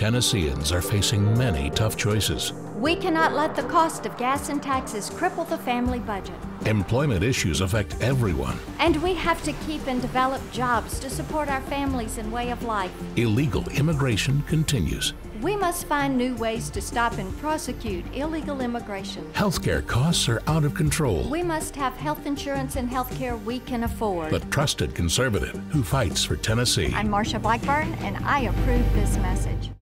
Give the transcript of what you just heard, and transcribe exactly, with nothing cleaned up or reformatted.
Tennesseans are facing many tough choices. We cannot let the cost of gas and taxes cripple the family budget. Employment issues affect everyone. And we have to keep and develop jobs to support our families and way of life. Illegal immigration continues. We must find new ways to stop and prosecute illegal immigration. Healthcare costs are out of control. We must have health insurance and health care we can afford. The trusted conservative who fights for Tennessee. I'm Marsha Blackburn, and I approve this message.